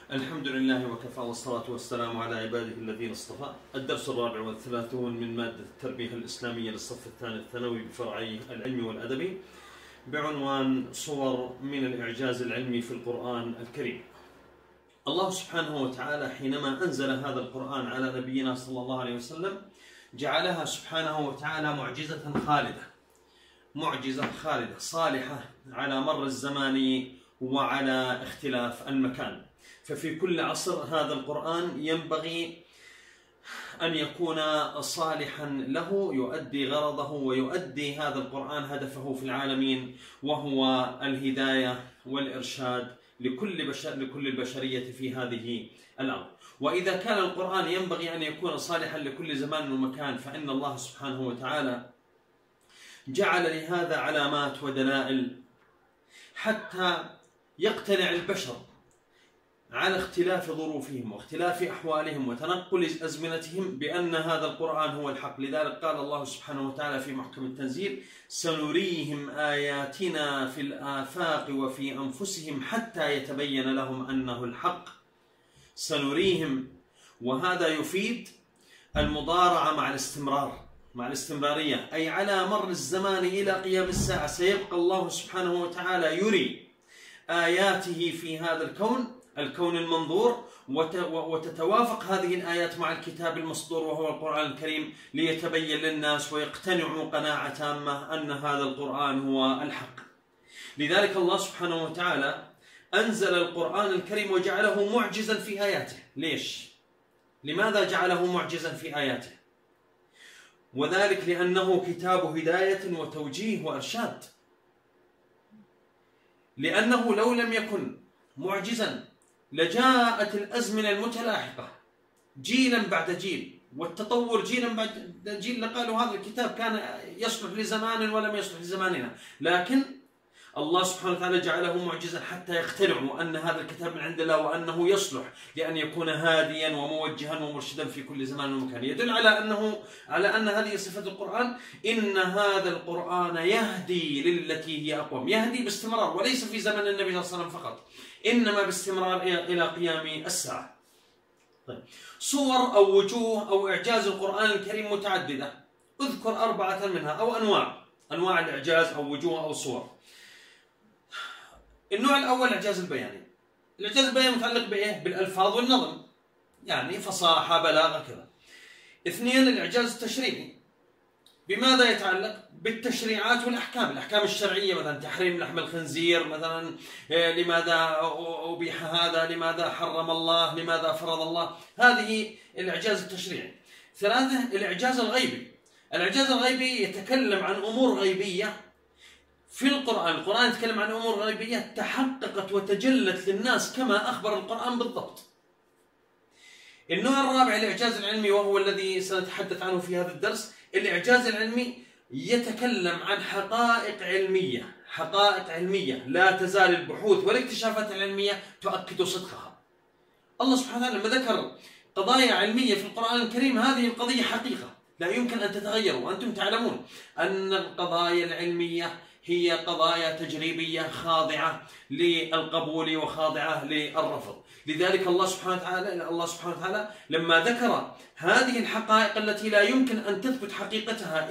الحمد لله وكفى، والصلاة والسلام على عباده الذين اصطفى. الدرس 34 من مادة التربية الإسلامية للصف الثاني الثانوي بفرعي العلمي والأدبي، بعنوان صور من الإعجاز العلمي في القرآن الكريم. الله سبحانه وتعالى حينما أنزل هذا القرآن على نبينا صلى الله عليه وسلم جعلها سبحانه وتعالى معجزة خالدة صالحة على مر الزمان وعلى اختلاف المكان. ففي كل عصر هذا القرآن ينبغي أن يكون صالحا له، يؤدي غرضه ويؤدي هذا القرآن هدفه في العالمين، وهو الهداية والإرشاد لكل البشرية في هذه الأرض. وإذا كان القرآن ينبغي أن يكون صالحا لكل زمان ومكان، فإن الله سبحانه وتعالى جعل لهذا علامات ودلائل حتى يقتنع البشر على اختلاف ظروفهم واختلاف أحوالهم وتنقل أزمنتهم بأن هذا القرآن هو الحق. لذلك قال الله سبحانه وتعالى في محكم التنزيل: سنريهم آياتنا في الآفاق وفي أنفسهم حتى يتبين لهم أنه الحق. سنريهم، وهذا يفيد المضارعة مع الاستمرارية، أي على مر الزمان إلى قيام الساعة سيبقى الله سبحانه وتعالى يري آياته في هذا الكون المنظور، وتتوافق هذه الآيات مع الكتاب المسطور وهو القرآن الكريم، ليتبين للناس ويقتنعوا قناعة تامة أن هذا القرآن هو الحق. لذلك الله سبحانه وتعالى أنزل القرآن الكريم وجعله معجزا في آياته. ليش؟ لماذا جعله معجزا في آياته؟ وذلك لأنه كتاب هداية وتوجيه وإرشاد. لأنه لو لم يكن معجزا لجاءت الأزمنة المتلاحقة جيلا بعد جيل، والتطور جيلا بعد جيل، لقالوا هذا الكتاب كان يصلح لزمان ولم يصلح لزماننا. لكن الله سبحانه وتعالى جعله معجزا حتى يقتنعوا أن هذا الكتاب من عند الله، وأنه يصلح لأن يكون هاديا وموجها ومرشدا في كل زمان ومكان. يدل على أن هذه صفة القرآن: إن هذا القرآن يهدي للتي هي أقوم. يهدي باستمرار، وليس في زمن النبي صلى الله عليه وسلم فقط، إنما باستمرار إلى قيام الساعة. طيب، صور أو وجوه أو إعجاز القرآن الكريم متعددة. أذكر 4 منها، أو أنواع الإعجاز أو وجوه أو صور. النوع الأول الإعجاز البياني. الإعجاز البياني متعلق بإيه؟ بالألفاظ والنظم، يعني فصاحة، بلاغة، كذا. 2 الإعجاز التشريعي. بماذا يتعلق؟ بالتشريعات والأحكام، الأحكام الشرعية، مثلا تحريم لحم الخنزير، مثلا لماذا أبيح هذا، لماذا حرم الله، لماذا فرض الله. هذه الإعجاز التشريعي. 3 الإعجاز الغيبي. الإعجاز الغيبي يتكلم عن أمور غيبية في القرآن يتكلم عن أمور غيبية تحققت وتجلت للناس كما أخبر القرآن بالضبط. النوع الرابع الإعجاز العلمي، وهو الذي سنتحدث عنه في هذا الدرس. الإعجاز العلمي يتكلم عن حقائق علمية لا تزال البحوث والاكتشافات العلمية تؤكد صدقها. الله سبحانه وتعالى لما ذكر قضايا علمية في القرآن الكريم، هذه القضية حقيقة لا يمكن أن تتغير، وأنتم تعلمون أن القضايا العلمية هي قضايا تجريبية خاضعة للقبول وخاضعة للرفض. لذلك الله سبحانه وتعالى لما ذكر هذه الحقائق التي لا يمكن أن تثبت حقيقتها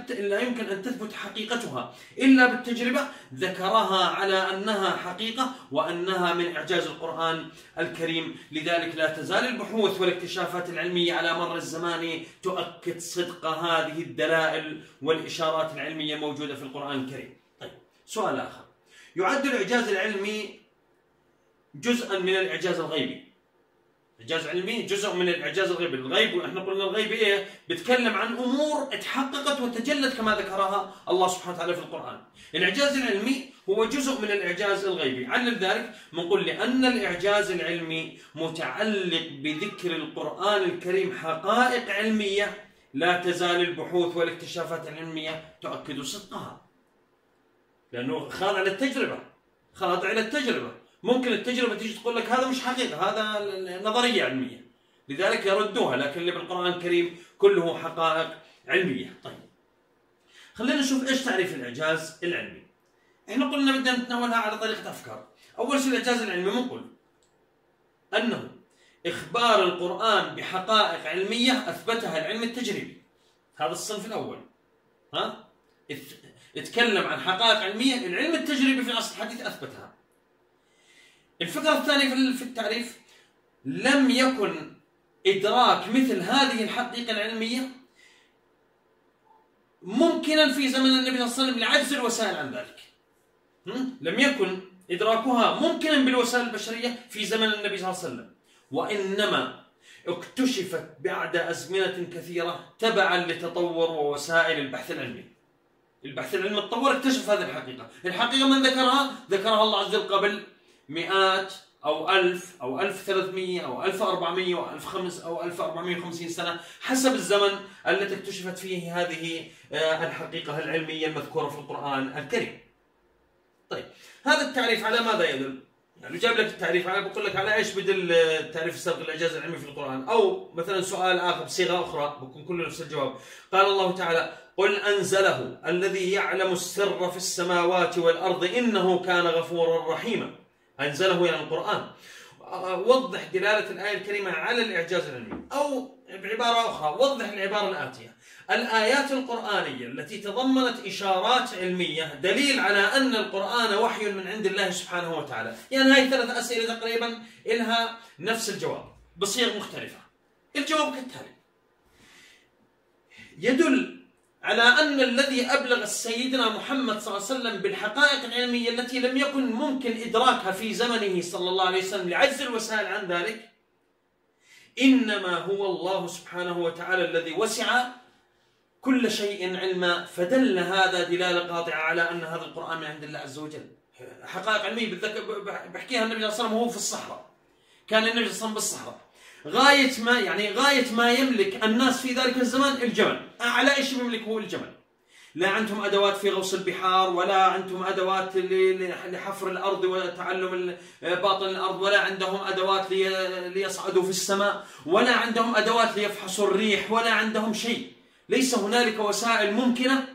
إلا بالتجربة، ذكرها على أنها حقيقة وأنها من إعجاز القرآن الكريم. لذلك لا تزال البحوث والاكتشافات العلمية على مر الزمان تؤكد صدق هذه الدلائل والإشارات العلمية الموجودة في القرآن الكريم. طيب، سؤال آخر: يعد الإعجاز العلمي جزءا من الإعجاز الغيبي. الإعجاز العلمي جزء من الإعجاز الغيبي. الغيب، احنا قلنا الغيب إيه؟ بيتكلم عن أمور اتحققت وتجلت كما ذكرها الله سبحانه وتعالى في القرآن. الإعجاز العلمي هو جزء من الإعجاز الغيبي. علل ذلك بنقول لأن الإعجاز العلمي متعلق بذكر القرآن الكريم حقائق علمية لا تزال البحوث والاكتشافات العلمية تؤكد صدقها، لأنه خاضع إلى التجربة. ممكن التجربة تيجي تقول لك هذا مش حقيقة، هذا نظرية علمية، لذلك يردوها. لكن اللي بالقرآن الكريم كله حقائق علمية. طيب، خلينا نشوف إيش تعريف الإعجاز العلمي. إحنا قلنا بدنا نتناولها على طريقة أفكار. أول شيء الإعجاز العلمي بنقول أنه إخبار القرآن بحقائق علمية أثبتها العلم التجريبي. هذا الصنف الأول. يتكلم عن حقائق علمية العلم التجريبي في العصر الحديث أثبتها. الفكرة الثانية في التعريف: لم يكن إدراك مثل هذه الحقيقة العلمية ممكنا في زمن النبي صلى الله عليه وسلم لعجز الوسائل عن ذلك. لم يكن إدراكها ممكنا بالوسائل البشرية في زمن النبي صلى الله عليه وسلم، وإنما اكتشفت بعد أزمنة كثيرة تبعا لتطور ووسائل البحث العلمي. البحث العلمي تطور، اكتشف هذه الحقيقة. الحقيقة من ذكرها؟ ذكرها الله عز وجل قبل مئات أو 1000 أو 1300 أو 1400 أو 1500 أو 1450 سنة حسب الزمن التي اكتشفت فيه هذه الحقيقة العلمية المذكورة في القرآن الكريم. طيب، هذا التعريف على ماذا يدل؟ يعني جاب لك التعريف، على بقول لك على ايش بدل التعريف السابق الاعجاز العلمي في القرآن؟ او مثلا سؤال اخر بصيغه اخرى بكون كله نفس الجواب. قال الله تعالى: قل انزله الذي يعلم السر في السماوات والارض انه كان غفورا رحيما. انزله يعني القرآن. وضح دلالة الآية الكريمة على الإعجاز العلمي، أو بعبارة أخرى وضح العبارة الآتية: الآيات القرآنية التي تضمنت إشارات علمية دليل على أن القرآن وحي من عند الله سبحانه وتعالى. يعني هاي 3 أسئلة تقريبا إلها نفس الجواب بصيغ مختلفة. الجواب كالتالي: يدل على أن الذي أبلغ سيدنا محمد صلى الله عليه وسلم بالحقائق العلمية التي لم يكن ممكن إدراكها في زمنه صلى الله عليه وسلم لعجز الوسائل عن ذلك، إنما هو الله سبحانه وتعالى الذي وسع كل شيء علما، فدل هذا دلالة قاطعة على أن هذا القرآن من عند الله عز وجل. حقائق علمية بحكيها النبي صلى الله عليه وسلم وهو في الصحراء. كان النبي صلى الله عليه وسلم بالصحراء، غاية ما يملك الناس في ذلك الزمان الجمل. أعلى شيء يملكه هو الجمل. لا عندهم أدوات في غوص البحار، ولا عندهم أدوات لحفر الأرض وتعلم باطن الأرض، ولا عندهم أدوات ليصعدوا في السماء، ولا عندهم أدوات ليفحصوا الريح، ولا عندهم شيء. ليس هنالك وسائل ممكنة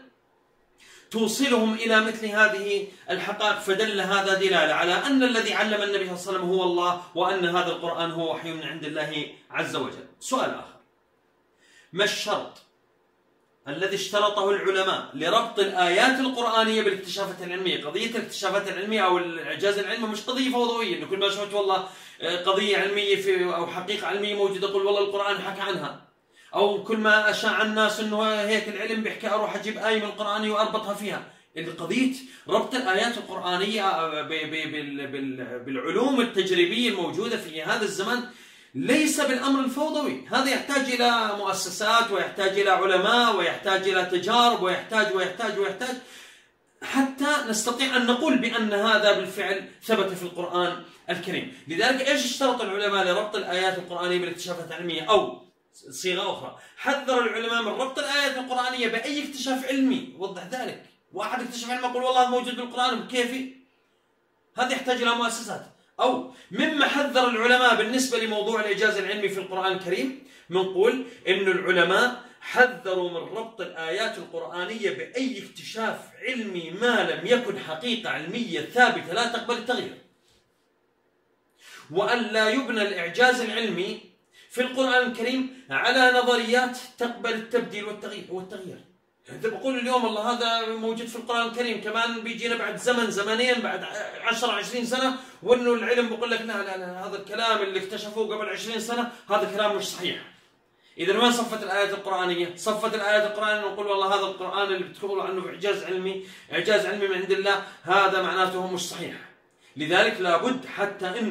توصلهم إلى مثل هذه الحقائق، فدل هذا دلالة على أن الذي علم النبي صلى الله عليه وسلم هو الله، وأن هذا القرآن هو وحي من عند الله عز وجل. سؤال آخر: ما الشرط الذي اشترطه العلماء لربط الآيات القرآنية بالاكتشافات العلمية؟ قضية الاكتشافات العلمية أو الإعجاز العلمي مش قضية فوضوية، إنه كل ما شفت والله قضية علمية أو حقيقة علمية موجودة قل والله القرآن حكى عنها، أو كل ما أشاع الناس أنه هيك العلم بيحكي أروح أجيب آية من القرآن وأربطها فيها. قضية ربط الآيات القرآنية بالعلوم التجريبية الموجودة في هذا الزمان ليس بالأمر الفوضوي. هذا يحتاج إلى مؤسسات، ويحتاج إلى علماء، ويحتاج إلى تجارب، ويحتاج حتى نستطيع أن نقول بأن هذا بالفعل ثبت في القرآن الكريم. لذلك إيش اشترط العلماء لربط الآيات القرآنية بالاكتشافات العلمية؟ أو صيغة أخرى: حذر العلماء من ربط الآيات القرآنية بأي اكتشاف علمي. وضح ذلك. واحد اكتشف علم يقول والله موجود بالقرآن بكيفي؟ هذا يحتاج إلى مؤسسات. أو مما حذر العلماء بالنسبة لموضوع الإعجاز العلمي في القرآن الكريم، نقول إن العلماء حذروا من ربط الآيات القرآنية بأي اكتشاف علمي ما لم يكن حقيقة علمية ثابتة لا تقبل التغيير، وأن لا يبنى الإعجاز العلمي في القرآن الكريم على نظريات تقبل التبديل والتغيير. إذا بقول اليوم الله هذا موجود في القرآن الكريم، كمان بيجينا بعد زمنين بعد 10-20 سنة وإنه العلم بقول لك لا هذا الكلام اللي اكتشفوه قبل 20 سنة هذا كلام مش صحيح. إذا وين صفت الآيات القرآنية؟ صفت الآيات القرآنية نقول والله هذا القرآن اللي بتقولوا عنه إعجاز علمي من عند الله، هذا معناته مش صحيح. لذلك لابد حتى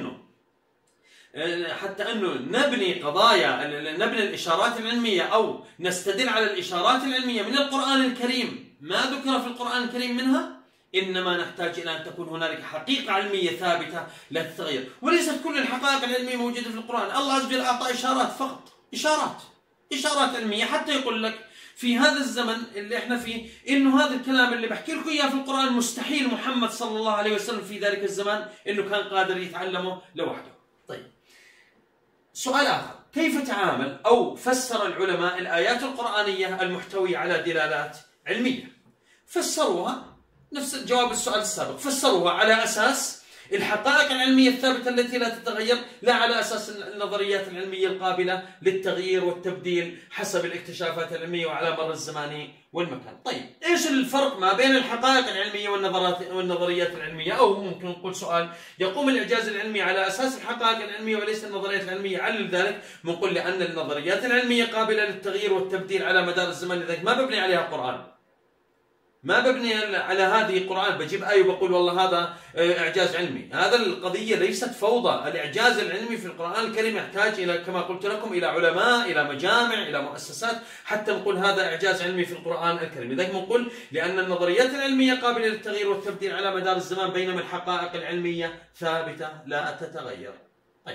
أنه نبني الإشارات العلمية أو نستدل على الإشارات العلمية من القرآن الكريم ما ذكر في القرآن الكريم منها، إنما نحتاج إلى أن تكون هنالك حقيقة علمية ثابتة لا تتغير. وليست كل الحقائق العلمية موجودة في القرآن. الله عز وجل أعطى إشارات فقط، إشارات علمية، حتى يقول لك في هذا الزمن اللي احنا فيه إنه هذا الكلام اللي بحكي لكم إياه في القرآن مستحيل محمد صلى الله عليه وسلم في ذلك الزمان إنه كان قادر يتعلمه لوحده. طيب، سؤال آخر: كيف تعامل أو فسر العلماء الآيات القرآنية المحتوية على دلالات علمية؟ فسروها نفس جواب السؤال السابق، فسروها على أساس الحقائق العلمية الثابتة التي لا تتغير، لا على أساس النظريات العلمية القابلة للتغيير والتبديل حسب الاكتشافات العلمية وعلى مر الزمان والمكان. طيب إيش الفرق ما بين الحقائق العلمية والنظريات العلمية؟ أو ممكن نقول سؤال، يقوم الإعجاز العلمي على أساس الحقائق العلمية وليس النظريات العلمية، علل ذلك؟ بنقول لأن النظريات العلمية قابلة للتغيير والتبديل على مدار الزمن، لذلك ما ببني عليها قرآن، ما ببني على هذه القرآن بجيب آية وبقول والله هذا إعجاز علمي. هذا القضية ليست فوضى. الإعجاز العلمي في القرآن الكريم يحتاج إلى، كما قلت لكم، إلى علماء، إلى مجامع، إلى مؤسسات حتى نقول هذا إعجاز علمي في القرآن الكريم. لذلك نقول لأن النظريات العلمية قابلة للتغيير والتبديل على مدار الزمان، بينما الحقائق العلمية ثابتة لا تتغير. طيب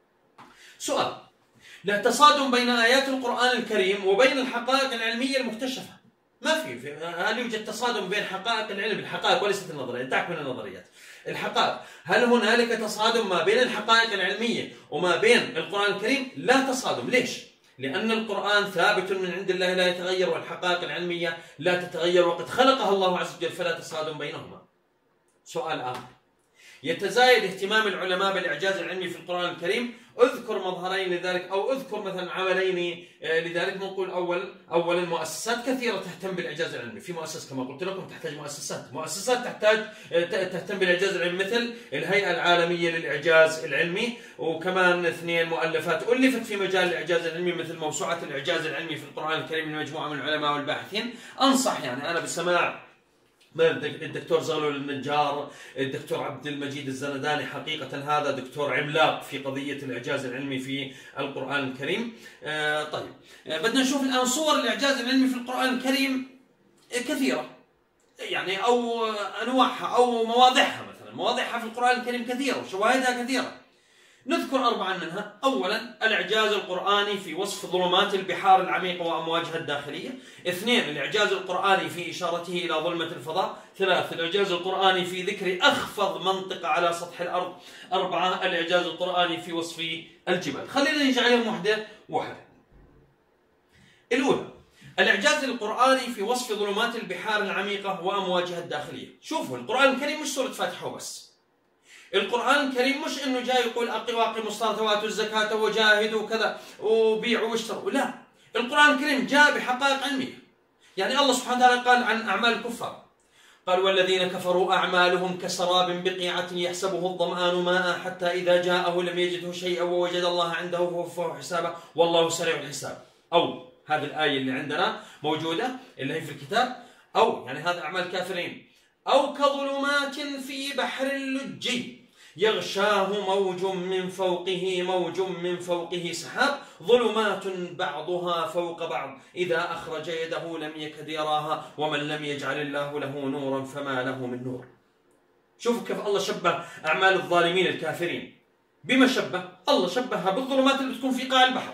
سؤال، لا تصادم بين آيات القرآن الكريم وبين الحقائق العلمية المكتشفة؟ ما في. هل يوجد تصادم بين حقائق العلم، الحقائق وليست النظريات، دعك من النظريات، الحقائق، هل هنالك تصادم ما بين الحقائق العلمية وما بين القرآن الكريم؟ لا تصادم. ليش؟ لأن القرآن ثابت من عند الله لا يتغير، والحقائق العلمية لا تتغير وقد خلقها الله عز وجل، فلا تصادم بينهما. سؤال آخر، يتزايد اهتمام العلماء بالإعجاز العلمي في القرآن الكريم، اذكر مظهرين لذلك، أو اذكر مثلا عملين لذلك. نقول أولا مؤسسات كثيرة تهتم بالإعجاز العلمي. في مؤسسة كما قلت لكم تحتاج مؤسسات تحتاج تهتم بالإعجاز العلمي، مثل الهيئة العالمية للإعجاز العلمي، وكمان 2 مؤلفات ألفت في مجال الإعجاز العلمي مثل موسوعة الإعجاز العلمي في القرآن الكريم من مجموعة من العلماء والباحثين. أنصح يعني أنا بسماع الدكتور زغلول النجار، الدكتور عبد المجيد الزنداني، حقيقة هذا دكتور عملاق في قضية الإعجاز العلمي في القرآن الكريم. طيب بدنا نشوف الآن صور الإعجاز العلمي في القرآن الكريم كثيرة، يعني أو أنواعها أو مواضعها. مثلا مواضعها في القرآن الكريم كثيرة وشواهدها كثيرة، نذكر 4 منها. أولا الإعجاز القرآني في وصف ظلمات البحار العميقة وأمواجها الداخلية. 2 الإعجاز القرآني في إشارته إلى ظلمة الفضاء. 3 الإعجاز القرآني في ذكر أخفض منطقة على سطح الأرض. 4 الإعجاز القرآني في وصف الجبال. خلينا نجي عليهم واحدة. الأولى الإعجاز القرآني في وصف ظلمات البحار العميقة وأمواجها الداخلية. شوفوا القرآن الكريم مش سورة فاتحة وبس. القرآن الكريم مش إنه جاي يقول أقيموا الصلاة وآتوا الزكاة وجاهدوا كذا وبيعوا واشتروا، لا. القرآن الكريم جاء بحقائق علمية. يعني الله سبحانه وتعالى قال عن أعمال الكفار، قال والذين كفروا أعمالهم كسراب بقيعة يحسبه الظمآن ماء حتى إذا جاءه لم يجده شيئا ووجد الله عنده فوفاه حسابه والله سريع الحساب. أو هذه الآية اللي عندنا موجودة اللي هي في الكتاب، أو يعني هذا أعمال الكافرين. أو كظلمات في بحر اللجي يغشاه موج من فوقه سحاب ظلمات بعضها فوق بعض إذا أخرج يده لم يكد يراها ومن لم يجعل الله له نورا فما له من نور. شوفوا كيف الله شبه أعمال الظالمين الكافرين. بما شبه؟ الله شبهها بالظلمات اللي تكون في قاع البحر،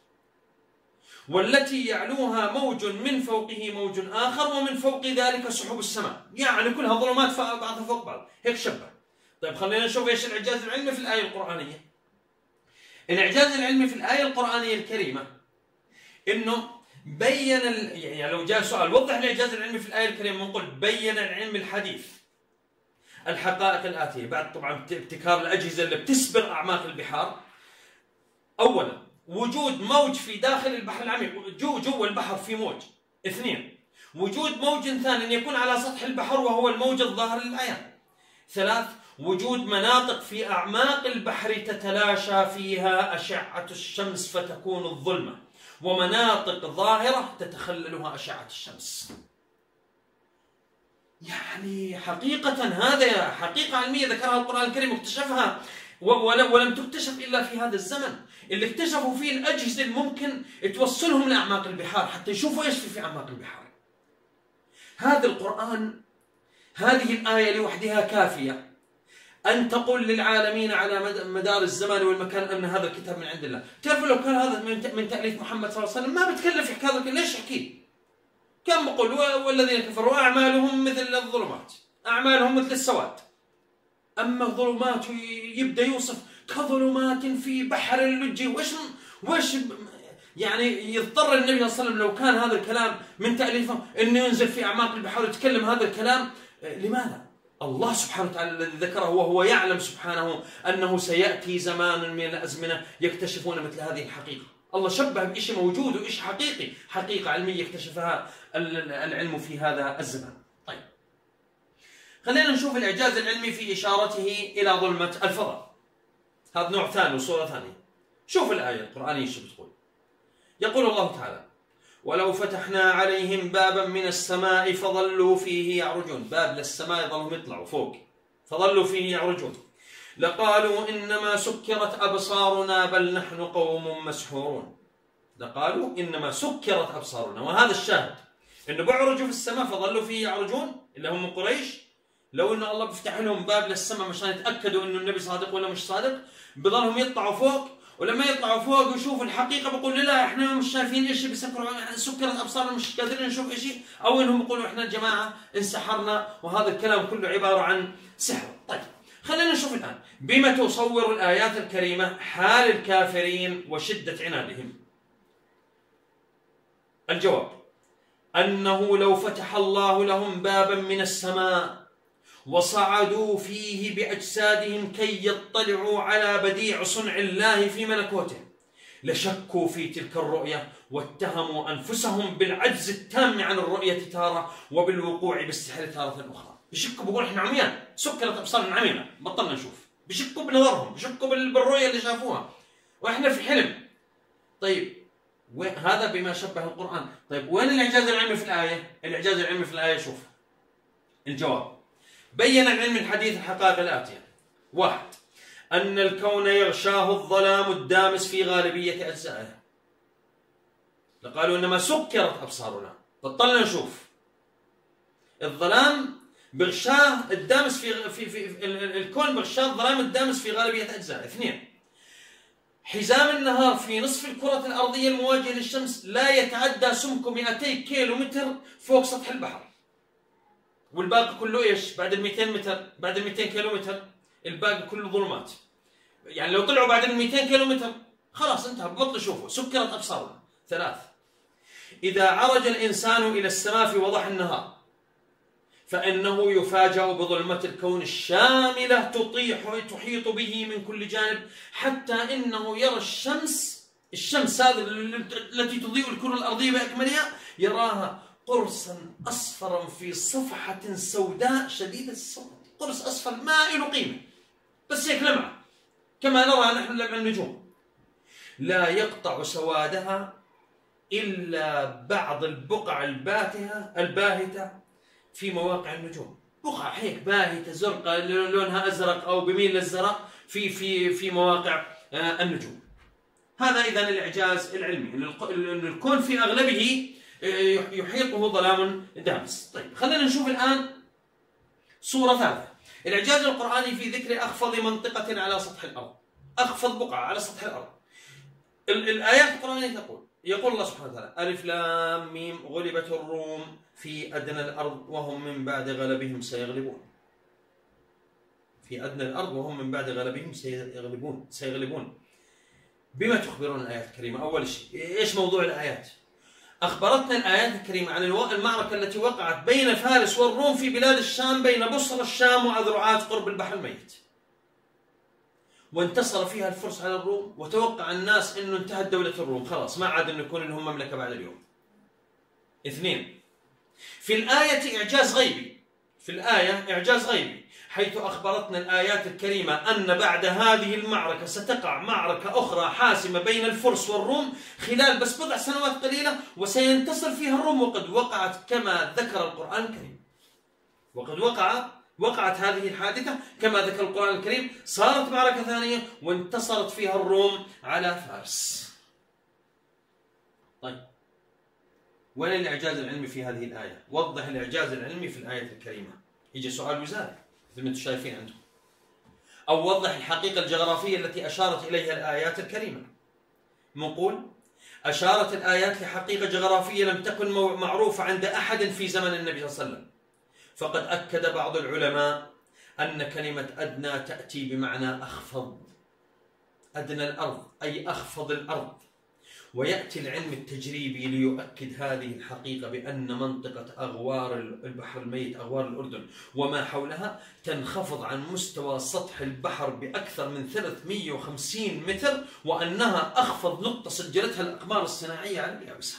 والتي يعلوها موج من فوقه موج آخر ومن فوق ذلك سحب السماء، يعني كلها ظلمات بعضها فوق بعض، هيك شبه. طيب خلينا نشوف ايش الإعجاز العلمي في الآية القرآنية. الإعجاز العلمي في الآية القرآنية الكريمة إنه بين يعني لو جاء سؤال وضح الإعجاز العلمي في الآية الكريمة، نقول بين العلم الحديث الحقائق الآتية بعد طبعا ابتكار الأجهزة اللي بتسبر أعماق البحار. أولا وجود موج في داخل البحر العميق، جوا البحر في موج. 2 وجود موج ثاني يكون على سطح البحر وهو الموج الظاهر للعيان. 3 وجود مناطق في أعماق البحر تتلاشى فيها أشعة الشمس فتكون الظلمة، ومناطق ظاهرة تتخللها أشعة الشمس. يعني حقيقة هذا حقيقة علمية ذكرها القرآن الكريم واكتشفها، ولم تكتشف إلا في هذا الزمن اللي اكتشفوا فيه الأجهزة اللي ممكن توصلهم لأعماق البحار حتى يشوفوا إيش في أعماق البحار. هذا القرآن، هذه الآية لوحدها كافية أن تقول للعالمين على مدار الزمان والمكان أن هذا الكتاب من عند الله. تعرفوا لو كان هذا من تأليف محمد صلى الله عليه وسلم ما بتكلف يحكي هذا، ليش يحكي؟ كان بقول والذين كفروا أعمالهم مثل الظلمات، أعمالهم مثل السواد. أما ظلمات يبدأ يوصف كظلمات في بحر اللجي. وش يعني يضطر النبي صلى الله عليه وسلم لو كان هذا الكلام من تأليفه إنه ينزل في أعماق البحر ويتكلم هذا الكلام؟ لماذا؟ الله سبحانه وتعالى الذي ذكره، وهو يعلم سبحانه أنه سيأتي زمان من الأزمنة يكتشفون مثل هذه الحقيقة. الله شبه بشيء موجود وإشي حقيقي، حقيقة علمية يكتشفها العلم في هذا الزمان. طيب خلينا نشوف الإعجاز العلمي في إشارته إلى ظلمة الفضاء. هذا نوع ثاني وصورة ثانية. شوف الآية القرآنية شو بتقول. يقول الله تعالى: ولو فتحنا عليهم بابا من السماء فظلوا فيه يعرجون. باب للسماء يظلهم يطلعوا فوق، فظلوا فيه يعرجون، لقالوا إنما سكرت أبصارنا بل نحن قوم مسحورون. لقالوا إنما سكرت أبصارنا، وهذا الشاهد إنه بعرجوا في السماء فظلوا فيه يعرجون اللي هم قريش. لو إن الله بيفتح لهم باب للسماء مشان يتأكدوا إنه النبي صادق ولا مش صادق، بظلهم يطلعوا فوق، ولما يطلعوا فوق ويشوفوا الحقيقة بيقولوا لا احنا مش شايفين شيء، بسكروا سكرت أبصارنا مش قادرين نشوف شيء، أو إنهم يقولوا احنا جماعة انسحرنا، وهذا الكلام كله عبارة عن سحر. طيب خلينا نشوف الآن بما تصور الآيات الكريمة حال الكافرين وشدة عنادهم. الجواب: أنه لو فتح الله لهم بابا من السماء وصعدوا فيه بأجسادهم كي يطلعوا على بديع صنع الله في ملكوته، لشكوا في تلك الرؤية واتهموا أنفسهم بالعجز التام عن الرؤية تارة وبالوقوع بالسحر تارة أخرى. بشكوا بقول إحنا عميان، سكرت أبصارنا عمينا، بطلنا نشوف. بشكوا بنظرهم، بشكوا بالرؤية اللي شافوها، وإحنا في حلم. طيب هذا بما شبه القرآن. طيب وين الإعجاز العلمي في الآية؟ الإعجاز العلمي في الآية شوف. الجواب: بين العلم الحديث الحقائق الآتية. 1. أن الكون يغشاه الظلام الدامس في غالبية أجزائه. لقالوا إنما سكرت أبصارنا، بطلنا نشوف. الظلام بغشاه الدامس في الكون، بغشاه الظلام الدامس في غالبية أجزائه. 2. حزام النهار في نصف الكرة الأرضية المواجهة للشمس لا يتعدى سمكه 200 كيلو متر فوق سطح البحر، والباقي كله ايش؟ بعد ال 200 متر، بعد ال 200 كيلو متر الباقي كله ظلمات. يعني لو طلعوا بعد ال 200 كيلو متر خلاص انتهى، ببطل يشوفوا، سكرت ابصارنا. 3. اذا عرج الانسان الى السماء في وضح النهار فانه يفاجأ بظلمة الكون الشاملة تحيط به من كل جانب، حتى انه يرى الشمس هذه التي تضيء الكرة الارضية باكملها، يراها قرصا أصفرا في صفحة سوداء شديدة السواد. قرص أصفر ما له قيمة، بس هيك لمعة كما نرى نحن لمع النجوم. لا يقطع سوادها إلا بعض البقع الباهتة في مواقع النجوم. بقعة هيك باهتة زرقاء لونها أزرق أو بميل للزرق في مواقع النجوم. هذا إذن الإعجاز العلمي، أن الكون في أغلبه يحيطه ظلام دامس. طيب خلينا نشوف الآن صورة ثالثة. الإعجاز القرآني في ذكر أخفض منطقة على سطح الأرض، أخفض بقعة على سطح الأرض. الآيات القرآنية يقول الله سبحانه وتعالى: ألف لام ميم غلبت الروم في أدنى الأرض وهم من بعد غلبهم سيغلبون. في أدنى الأرض وهم من بعد غلبهم سيغلبون. بما تخبرون الآيات الكريمة؟ أول شيء إيش موضوع الآيات؟ أخبرتنا الآيات الكريمة عن المعركة التي وقعت بين فارس والروم في بلاد الشام، بين بصرى الشام وأذرعات قرب البحر الميت، وانتصر فيها الفرس على الروم، وتوقع الناس أنه انتهت دولة الروم، خلاص ما عاد أن يكون لهم مملكة بعد اليوم. 2. في الآية إعجاز غيبي، في الآية إعجاز غيبي، حيث أخبرتنا الآيات الكريمة أن بعد هذه المعركة ستقع معركة أخرى حاسمة بين الفرس والروم خلال بس بضع سنوات قليلة، وسينتصر فيها الروم، وقد وقعت كما ذكر القرآن الكريم. وقد وقعت هذه الحادثة كما ذكر القرآن الكريم، صارت معركة ثانية وانتصرت فيها الروم على فارس. طيب وين الإعجاز العلمي في هذه الآية؟ وضح الإعجاز العلمي في الآية الكريمة. يجي سؤال وزاري مثل ما انتم شايفين عندكم، أو وضح الحقيقة الجغرافية التي أشارت إليها الآيات الكريمة. نقول أشارت الآيات لحقيقة جغرافية لم تكن معروفة عند أحد في زمن النبي صلى الله عليه وسلم. فقد أكد بعض العلماء أن كلمة أدنى تأتي بمعنى أخفض، أدنى الأرض أي أخفض الأرض، ويأتي العلم التجريبي ليؤكد هذه الحقيقة بأن منطقة أغوار البحر الميت، أغوار الأردن وما حولها، تنخفض عن مستوى سطح البحر بأكثر من 350 متر، وأنها أخفض نقطة سجلتها الأقمار الصناعية على اليابسة.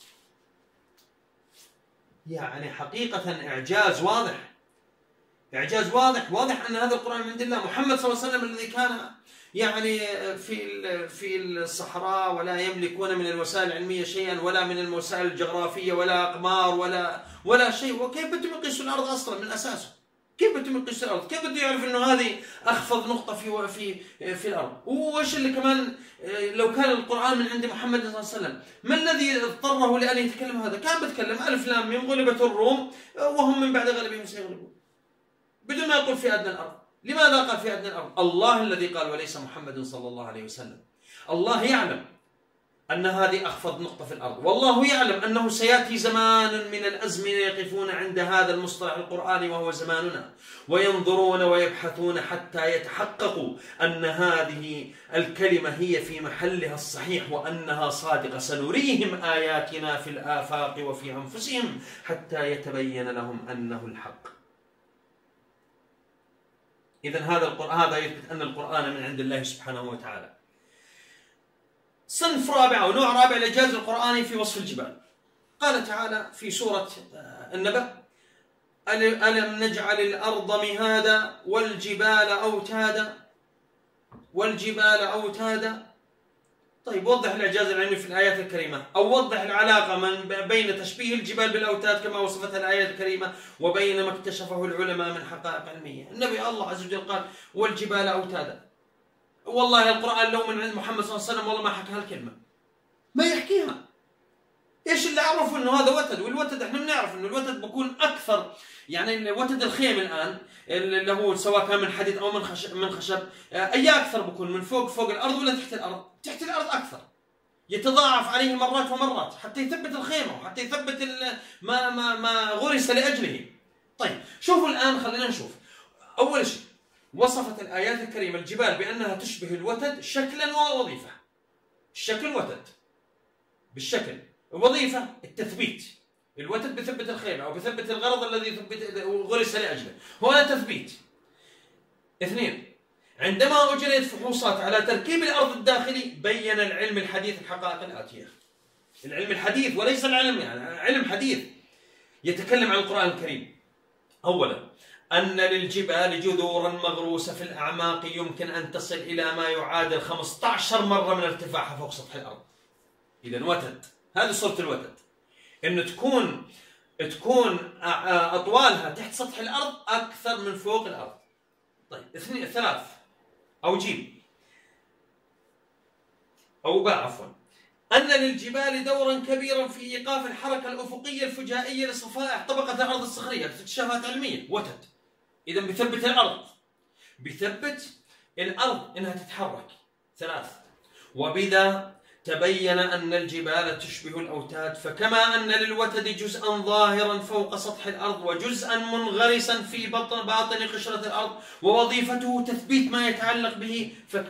يعني حقيقة إعجاز واضح، إعجاز واضح أن هذا القرآن من عند الله. محمد صلى الله عليه وسلم الذي كان يعني في الصحراء ولا يملكون من الوسائل العلمية شيئا، ولا من الوسائل الجغرافية، ولا أقمار ولا شيء، وكيف بدهم يقيسوا الأرض أصلا من أساسه؟ كيف بدهم يقيسوا الأرض؟ كيف بده يعرف إنه هذه أخفض نقطة في الأرض؟ وإيش اللي كمان لو كان القرآن من عند محمد صلى الله عليه وسلم، ما الذي اضطره لأن يتكلم هذا؟ كان بيتكلم ألف لام ميم غلبت الروم وهم من بعد غلبهم سيغلبون، بدون ما يقول في أدنى الأرض. لماذا قال في أدنى الأرض؟ الله الذي قال وليس محمد صلى الله عليه وسلم. الله يعلم أن هذه أخفض نقطة في الأرض، والله يعلم أنه سيأتي زمان من الأزمنة يقفون عند هذا المصطلح القرآني وهو زماننا، وينظرون ويبحثون حتى يتحققوا أن هذه الكلمة هي في محلها الصحيح وأنها صادقة. سنريهم آياتنا في الآفاق وفي أنفسهم حتى يتبين لهم أنه الحق. إذن هذا يثبت أن القرآن من عند الله سبحانه وتعالى. صنف رابع أو نوع رابع الإعجاز القرآني في وصف الجبال. قال تعالى في سورة النبأ: ألم نجعل الأرض مهادا والجبال أوتادا. طيب وضح الإعجاز العلمي في الآيات الكريمة، أو وضح العلاقة بين تشبيه الجبال بالأوتاد كما وصفتها الآيات الكريمة وبين ما اكتشفه العلماء من حقائق علمية. النبي الله عز وجل قال والجبال أوتادا. والله القرآن لو من عند محمد صلى الله عليه وسلم والله ما حكى هالكلمة، ما يحكيها. ايش اللي عرفوا انه هذا وتد؟ والوتد احنا بنعرف انه الوتد بكون اكثر، يعني وتد الخيم الان اللي هو سواء كان من حديد او من خشب، اي اكثر بكون من فوق الارض ولا تحت الارض؟ تحت الارض اكثر، يتضاعف عليه مرات ومرات حتى يثبت الخيمه وحتى يثبت ما غرس لاجله. طيب شوفوا الان، خلينا نشوف. اول شيء وصفت الايات الكريمه الجبال بانها تشبه الوتد شكلا ووظيفه. الشكل وتد بالشكل، وظيفة التثبيت. الوتد بثبت الخيمة أو بثبت الغرض الذي غرس لأجله، هو تثبيت. اثنين، عندما أجريت فحوصات على تركيب الأرض الداخلي بين العلم الحديث الحقائق الآتية. العلم الحديث وليس العلم، يعني علم حديث يتكلم عن القرآن الكريم. أولا أن للجبال جذورا مغروسة في الأعماق يمكن أن تصل إلى ما يعادل 15 مرة من ارتفاعها فوق سطح الأرض. إذا وتد، هذه صورة الوتد، إنه تكون أطوالها تحت سطح الأرض أكثر من فوق الأرض. طيب ثلاث أو جيم أو باء عفوا، أن للجبال دورا كبيرا في إيقاف الحركة الأفقية الفجائية لصفائح طبقة الأرض الصخرية. اكتشافات علمية. وتد إذا بثبت الأرض إنها تتحرك. ثلاث، وبذا تبين أن الجبال تشبه الأوتاد، فكما أن للوتد جزءا ظاهرا فوق سطح الأرض وجزءا منغرسا في باطن قشرة الأرض ووظيفته تثبيت ما يتعلق به،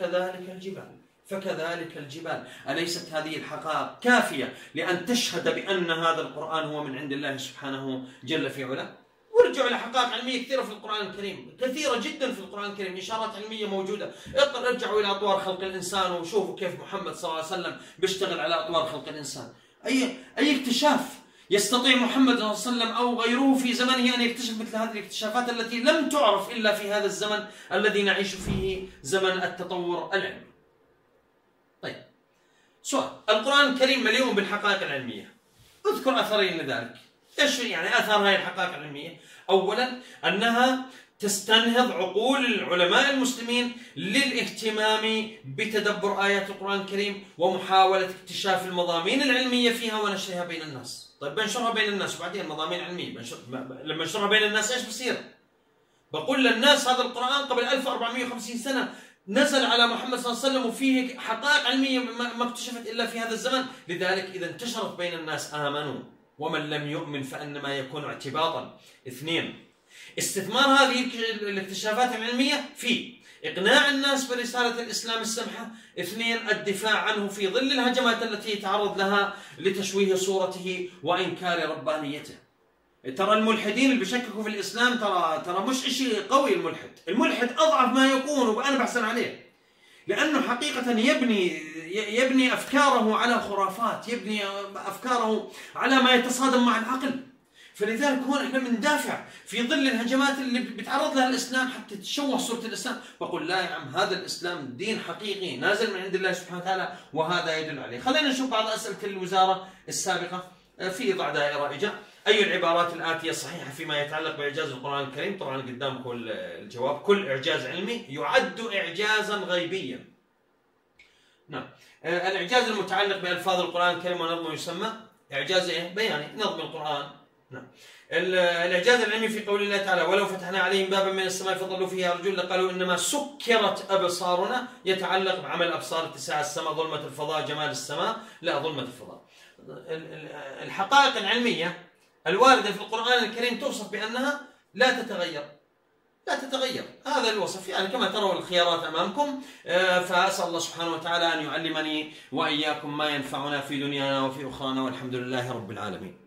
فكذلك الجبال. أليست هذه الحقائق كافية لأن تشهد بأن هذا القرآن هو من عند الله سبحانه جل في علاه؟ وارجعوا لحقائق علمية كثيرة في القرآن الكريم، كثيرة جدا في القرآن الكريم، إشارات علمية موجودة. ارجعوا إلى أطوار خلق الإنسان وشوفوا كيف محمد صلى الله عليه وسلم بيشتغل على أطوار خلق الإنسان. أي اكتشاف يستطيع محمد صلى الله عليه وسلم أو غيره في زمنه أن يكتشف مثل هذه الاكتشافات التي لم تعرف إلا في هذا الزمن الذي نعيش فيه، زمن التطور العلمي. طيب سؤال، القرآن الكريم مليء بالحقائق العلمية، اذكر أثرين لذلك. ايش يعني اثار هذه الحقائق العلميه؟ اولا انها تستنهض عقول العلماء المسلمين للاهتمام بتدبر ايات القران الكريم ومحاوله اكتشاف المضامين العلميه فيها ونشرها بين الناس. طيب بنشرها بين الناس وبعدين مضامين علميه، لما نشرها بين الناس ايش بصير؟ بقول للناس هذا القران قبل 1450 سنه نزل على محمد صلى الله عليه وسلم وفيه حقائق علميه ما اكتشفت الا في هذا الزمن، لذلك اذا انتشرت بين الناس امنوا، ومن لم يؤمن فإنما يكون اعتباطا. اثنين، استثمار هذه الاكتشافات العلمية في إقناع الناس برسالة الإسلام السمحة. 2 الدفاع عنه في ظل الهجمات التي يتعرض لها لتشويه صورته وإنكار ربانيته. ترى الملحدين اللي بيشككوا في الإسلام ترى مش شيء قوي. الملحد أضعف ما يكون، وأنا بحسن عليه، لأنه حقيقة يبني أفكاره على خرافات، يبني أفكاره على ما يتصادم مع العقل. فلذلك هون احنا بندافع في ظل الهجمات اللي بيتعرض لها الإسلام حتى تشوه صورة الإسلام. بقول لا يا عم، هذا الإسلام دين حقيقي نازل من عند الله سبحانه وتعالى، وهذا يدل عليه. خلينا نشوف بعض أسئلة الوزارة السابقة في ضع دائرة إجا. أي العبارات الآتية صحيحة فيما يتعلق بإعجاز القرآن الكريم؟ طبعا قدامكم الجواب. كل إعجاز علمي يعد إعجازا غيبيا. نعم. الإعجاز المتعلق بألفاظ القرآن الكريم ونظمه يسمى إعجاز بياني، نظم القرآن. نعم. الإعجاز العلمي في قول الله تعالى: ولو فتحنا عليهم بابا من السماء فظلوا فيه يرجون لقالوا إنما سكرت أبصارنا، يتعلق بعمل أبصار اتساع السماء، ظلمة الفضاء، جمال السماء. لا، ظلمة الفضاء. الحقائق العلمية الواردة في القرآن الكريم توصف بأنها لا تتغير. هذا الوصف، يعني كما ترون الخيارات أمامكم. فأسأل الله سبحانه وتعالى أن يعلمني وإياكم ما ينفعنا في دنيانا وفي أخرانا، والحمد لله رب العالمين.